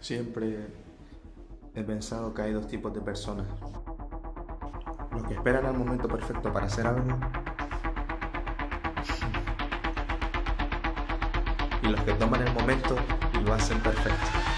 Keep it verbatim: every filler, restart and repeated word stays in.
Siempre he pensado que hay dos tipos de personas: los que esperan al momento perfecto para hacer algo y los que toman el momento y lo hacen perfecto.